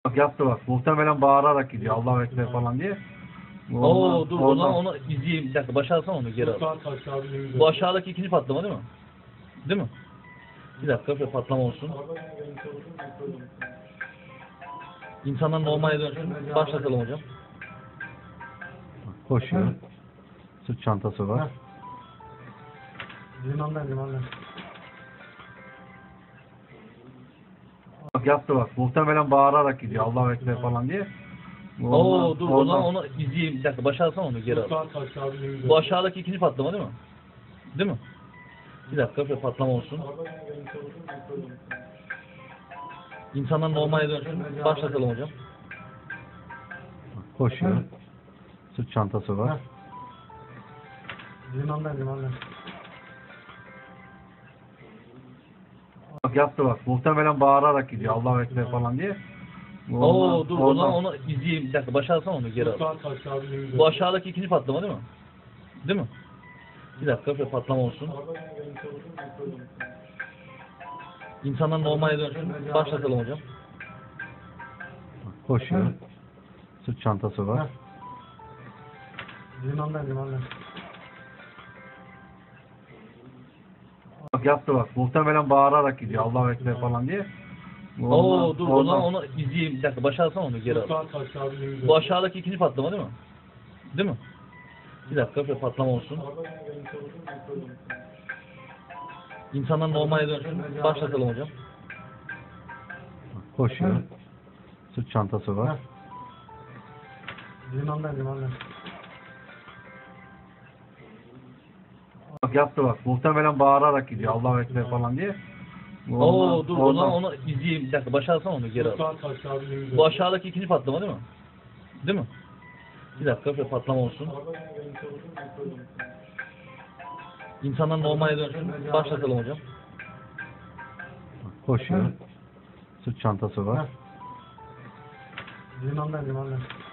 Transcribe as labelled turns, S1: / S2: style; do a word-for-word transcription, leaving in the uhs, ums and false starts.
S1: Bak yaptı bak. Muhtemelen bağırarak gidiyor. Allahu Ekber falan diye.
S2: Oo dur o zaman onu izleyeyim. Bir dakika başa alsana onu geri al. Bu aşağıdaki ikinci patlama değil mi? Değil mi? Bir dakika bir patlama olsun. İnsanlar normale dönsün. Başlatalım hocam.
S1: Koşuyor. Sırt çantası var.
S3: Limandan limandan.
S1: Bak yaptı bak. Muhtemelen bağırarak gidiyor. Allahu Ekber falan diye.
S2: Oo dur o zaman onu izleyeyim. Bir dakika başa alsana onu geri al. Bu aşağıdaki ikinci patlama değil mi? Değil mi? Bir dakika bir patlama olsun. İnsanlar normale dönsün. Başlatalım hocam.
S1: Koşuyor. Sırt çantası var.
S3: Limandan limandan.
S1: Bak yaptı bak. Muhtemelen bağırarak gidiyor. Allahu Ekber falan diye.
S2: Oo dur o zaman onu izleyeyim. Bir dakika başa alsana onu geri al. Bu aşağıdaki ikinci patlama değil mi? Değil mi? Bir dakika bir patlama olsun. İnsanlar normale dönsün. Başlatalım hocam.
S1: Koşuyor. Sırt çantası var.
S3: Limandan limandan.
S1: Bak yaptı bak. Muhtemelen bağırarak gidiyor. Allahu Ekber falan diye.
S2: Oo dur o zaman onu izleyeyim. Bir dakika başa alsana onu geri al. Bu aşağıdaki ikinci patlama değil mi? Değil mi? Bir dakika bir patlama olsun. İnsanlar normale dönsün. Başlatalım hocam.
S1: Koşuyor. Sırt çantası var.
S3: Limandan limandan.
S1: Bak yaptı bak. Muhtemelen bağırarak gidiyor. Allahu Ekber falan diye.
S2: Oo dur o zaman onu izleyeyim. Bir dakika başa alsana onu geri al. Bu aşağıdaki ikinci patlama değil mi? Değil mi? Bir dakika bir patlama olsun. İnsanlar normale dönsün. Başlatalım hocam.
S1: Koşuyor. Sırt çantası var.
S3: Limandan limandan.